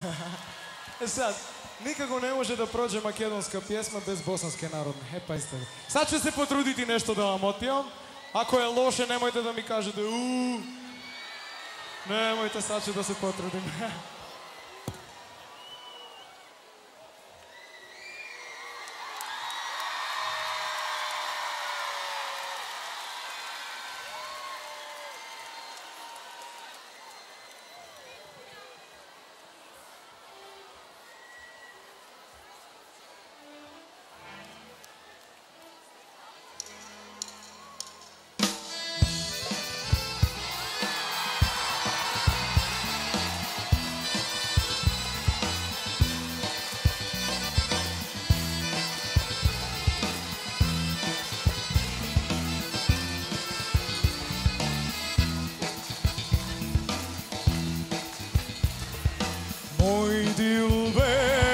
Sad, nikako ne može da prođe makedonska pjesma bez bosanske narodne. Pazite. Sad ću se potruditi nešto da vam otpjevam. Ako je loše, nemojte da mi kažete nemojte, sad ću da se potrudim. Moj dilbere,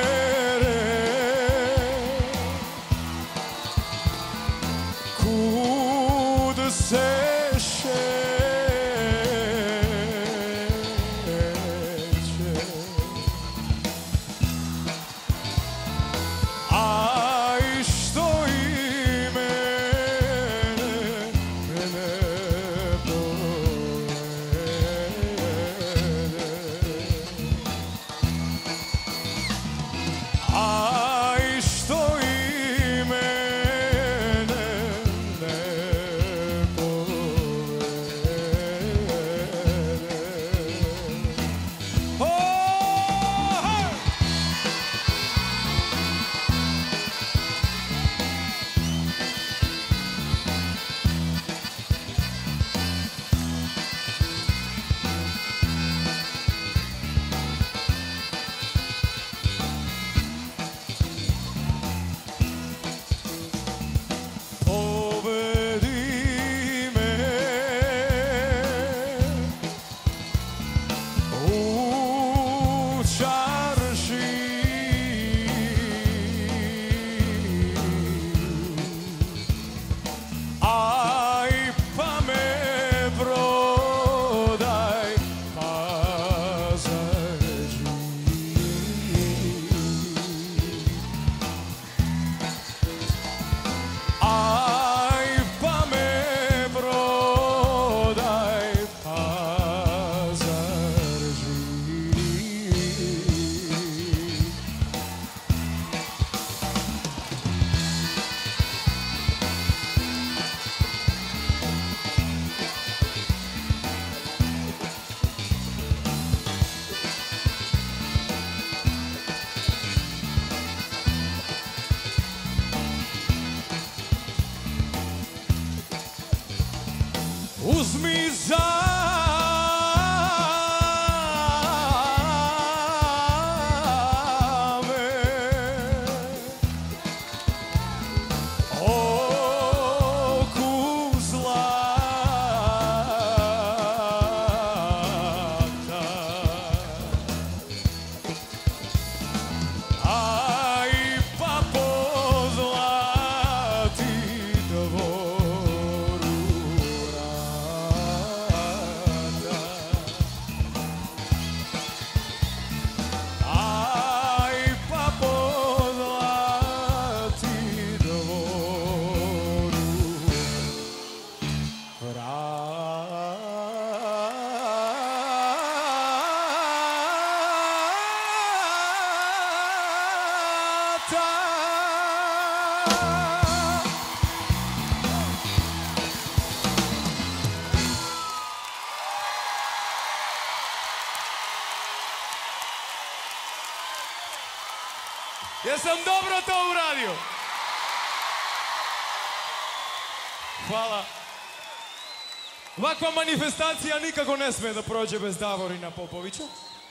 kud se šeće, aj što i mene aj što i mene ne povede. Uzmi za me oku zlata, aj pa pozlati dvoru. Jesam dobro to uradio? Hvala. Ovakva manifestacija nikako ne sme da prođe bez Davorina Popovića.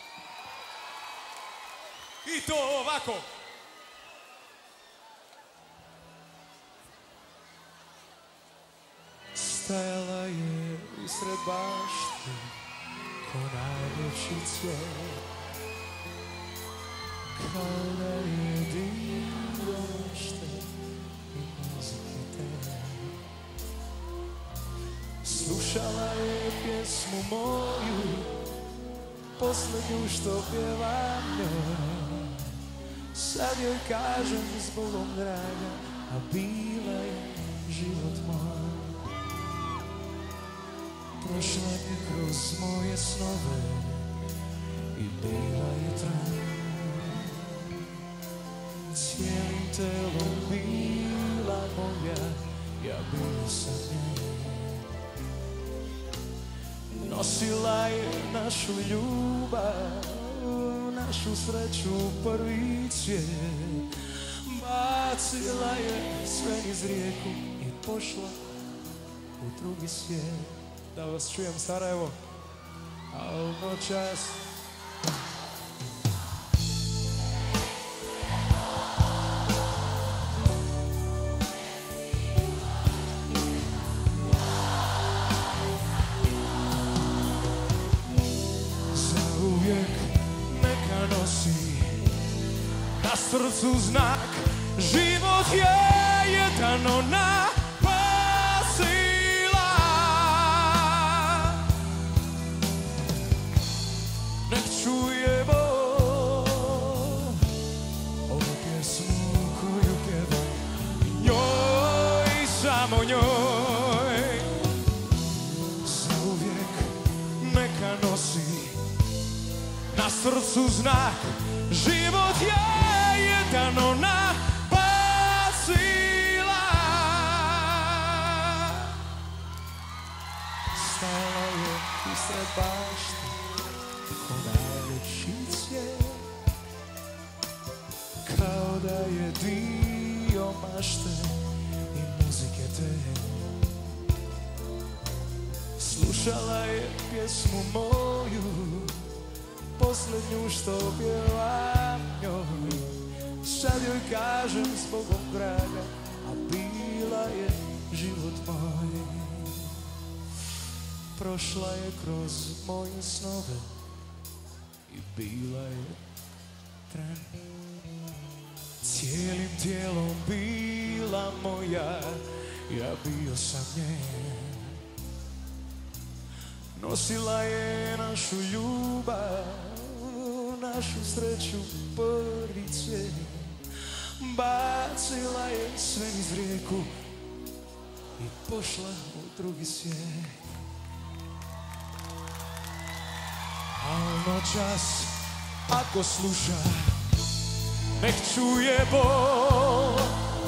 I to ovako. Stajala je usred bašte ko najljepši cvijet, kao da je divno šte i muzike te. Slušala je pjesmu moju, poslednju što pjevam njoj. Sad joj kažem zbogom draga, a bila je život moj. Prošla je kroz moje snove i bila je trajna. Cijelim telom bila moja, ja bio sam nje. Nosila je našu ljubav, našu sreću prvi cvijet. Bacila je sve niz rijeku i pošla u drugi svijet. Da vas čujem Sarajevo, a noćas na srcu znak, život je jedan ona pasila. Nek čuje Bog ovu pjesmu koju pjevam njoj, samo njoj. Zauvijek neka nosi na srcu znak, život je jedan ona pasila. Stala je usred bašte ko najveći cvijet, kao da je dio mašte i muzike te. Slušala je pjesmu moju, posljednju što pjevam njoj. Sad joj kažem zbogom draga, a bila je život moj. Prošla je kroz moje snove i bila je trajna. Cijelim tijelom bila moja, ja bio sam nje. Nosila je našu ljubav, našu sreću prvi cvijet. Bacila je sve niz rijeku i pošla u drugi svijet. A noćas, ako sluša, nek čuje Bog.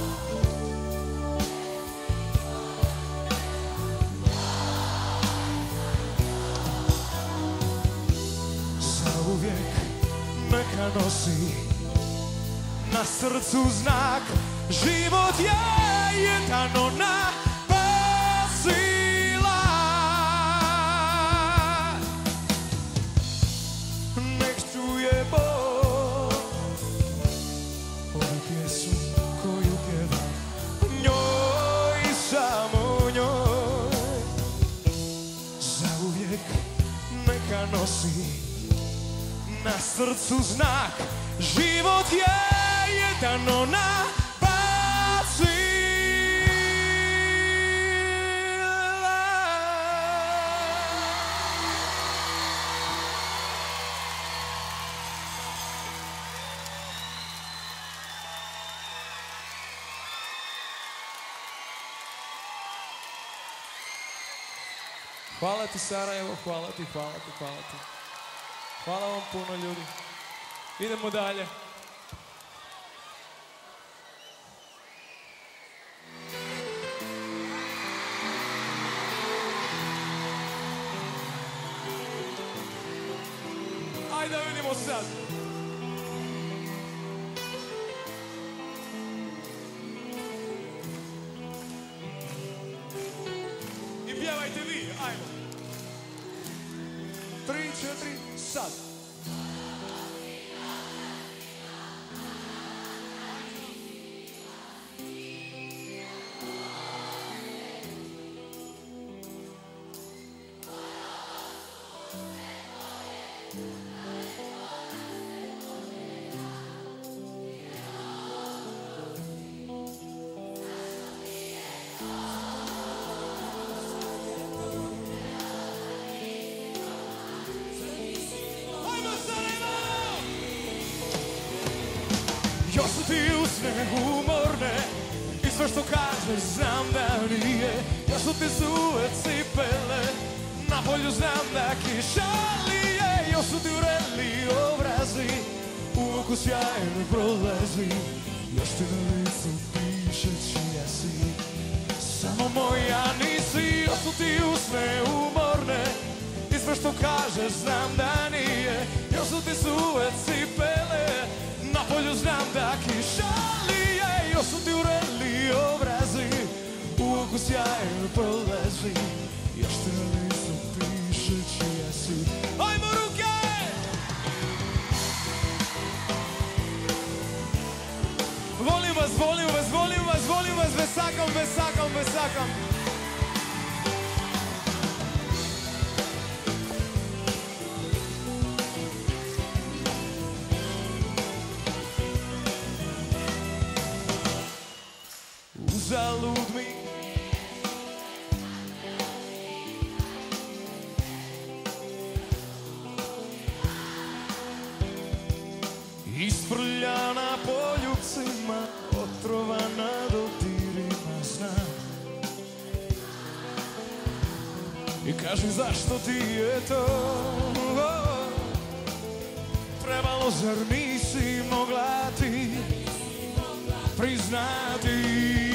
Zauvijek neka nosi na srcu znak, život je jedan ona pasila. Nek čuje Bog ovu pjesmu koju pjevam njoj, samo njoj. Zauvijek neka nosi na srcu znak, život je jedan ona pasila. Hvala ti Sarajevo, hvala ti, hvala ti, hvala ti. Hvala vam puno ljudi. Idemo dalje. Ajde da vidimo sad. I pjevajte vi, ajmo. 3, 4, sad. Još su ti usne umorne i sve što kažeš znam da nije. Još su ti suve cipele, na polju znam da kiša lije. Još su ti ureli obrazi, u oku sjajno prolazi. Još ti na licu piše čija si, samo moja nisi. Još su ti usne umorne i sve što kažeš znam da nije. Još su ti suve cipele, na polju znam da kiša lije. Još su ti ureli obrazi, u oku sjajno prolazi. Još ti na licu piše čija si. Ajmo ruke! Volim vas, volim vas, volim vas, volim vas, vesakam, vesakam, vesakam. Uzalud mi isprljana poljubcima, otrovana dodirima znam. I kaži zašto ti je to trebalo, zar nisi mogla ti priznati.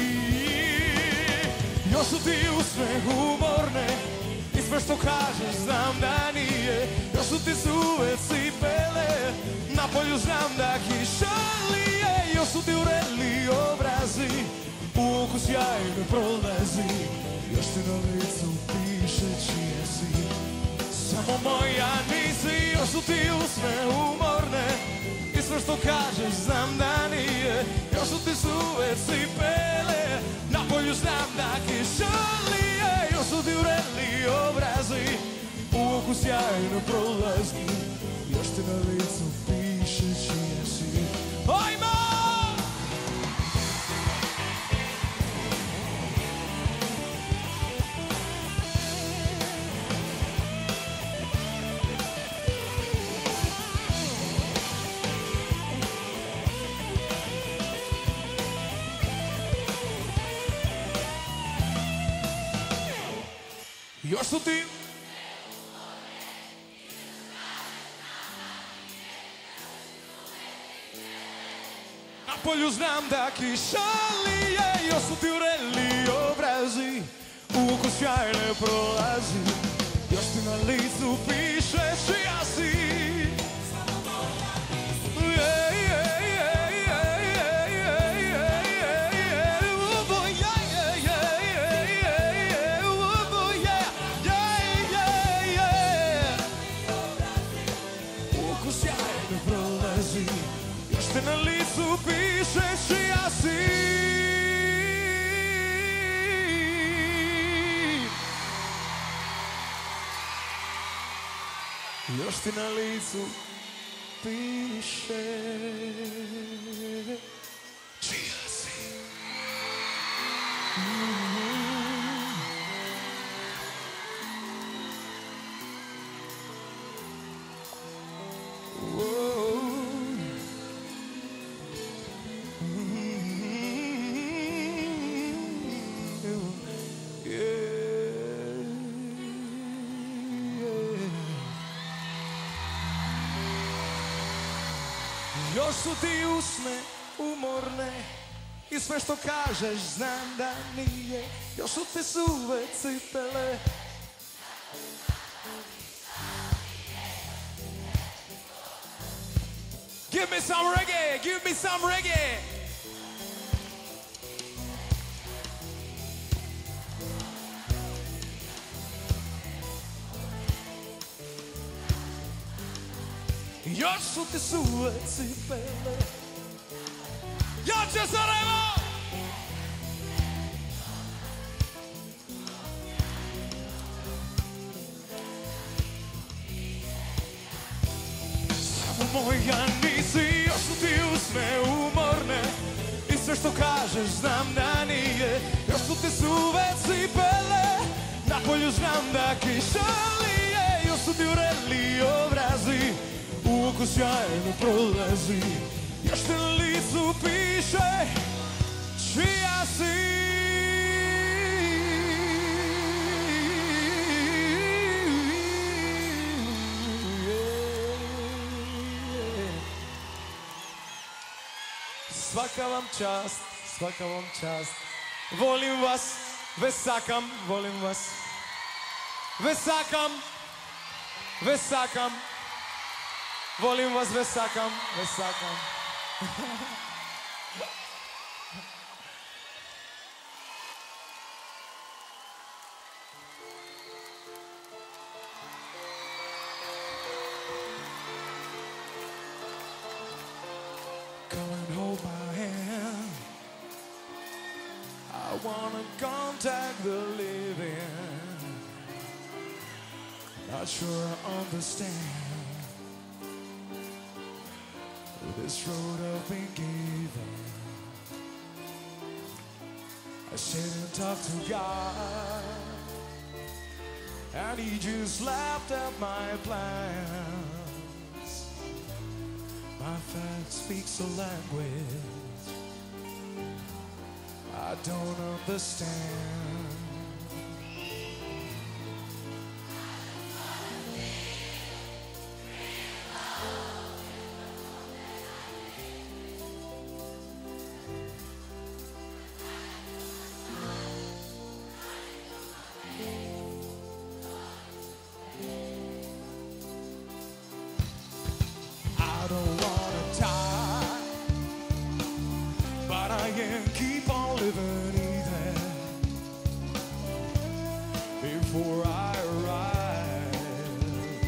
Još su ti usne umorne i sve što kažeš znam da nije. Još su ti suve cipele, na polju znam da kiša lije. Još su ti ureli obrazi, u oku sjajno prolazi. Još ti na licu piše čija si, samo moja nisi. Još su ti usne umorne i sve što kažeš znam da nije. Još su ti suve cipele, na polju znam da kiša lije. Još su ti ureli obrazi, u oku sjajno prolazi. Još ti na licu piše čija si. Ajmo! Još su ti na polju znam da kiša lije. Još su ti ureli obrazi, u oku sjajne prolazi. Još ti na licu piše čija si. Još te na licu piše čija si. Još ti na licu piše čija si. Još su ti usne umorne i sve što kažeš znam da nije. Još su ti suve cipele, give me some reggae, give me some reggae. Još su ti suve cipele. Jače Sarajevo! Samo moja nisi. Još su ti usne umorne i sve što kažeš znam da nije. Još su ti suve cipele, na polju znam da kiša lije. Još su ti ureli obrazi, u oku sjajno prolazi. Još te na licu Svaka vam čast. Volim vas, vesakam, volim vas. Vesakam, vesakam. Volim vas, vesakam, vesakam. Come and hold my hand. I wanna contact the living. Not sure I understand this road I've been given. I sit and talk to God, and He just laughed at my plans. My fact speaks a language I don't understand. I don't wanna die, but I can keep on living either. Before I arrive,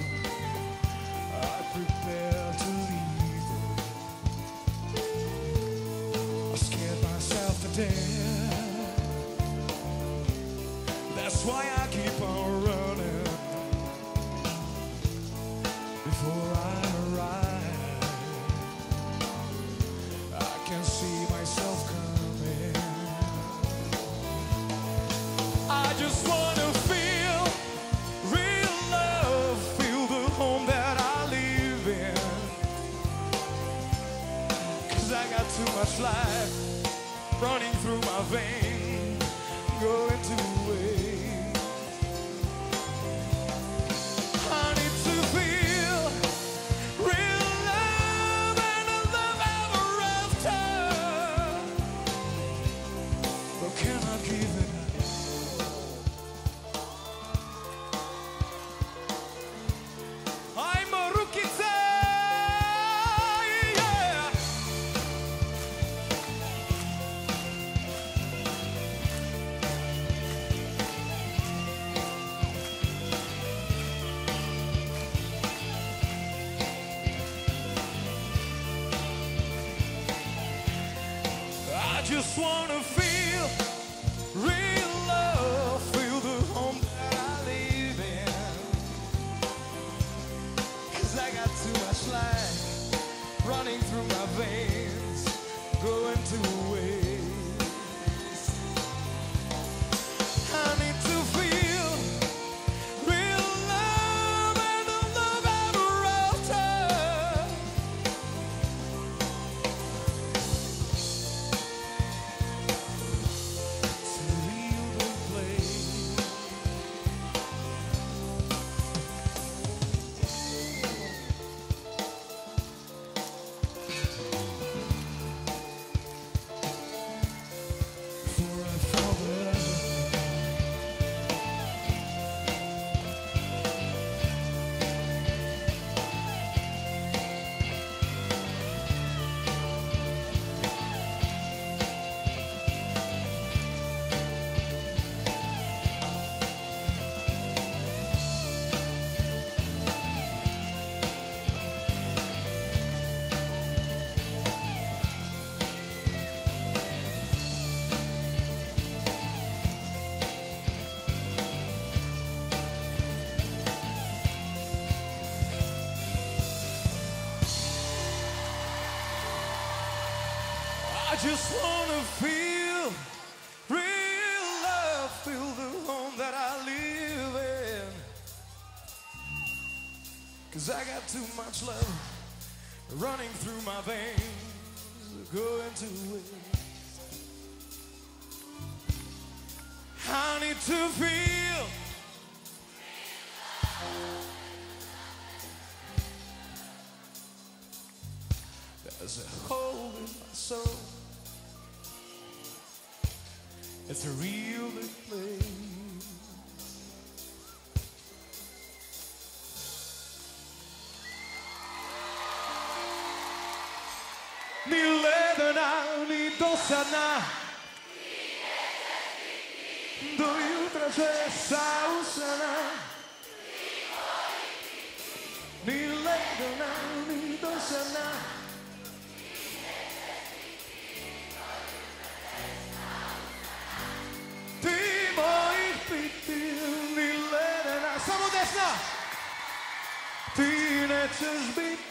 I prepare to leave. I scared myself to death. That's why I keep on running. Before I arrive, I can see myself coming. I just wanna feel real love, feel the home that I live in. 'Cause I got too much life running through my veins, going to waste. I need to feel real love and a love ever after. But can I give it up? I'm a Rukice, yeah. I just wanna feel real love, feel the home that I live in. 'Cause I got too much life running through my veins, going to waste. I need to feel real love and a love ever after. To real the place. Before I fall in love. I just wanna feel real love, feel the home that I live in. 'Cause I got too much love running through my veins, going to waste. I need to feel. There's a hole in my soul. It's a real big place. Ni ledena, ni dosadna. Do jutra česa usana. Ni ledena, ni dosadna. Ti mojih piti, ni ledena. Samo desna. Ti nećeš biti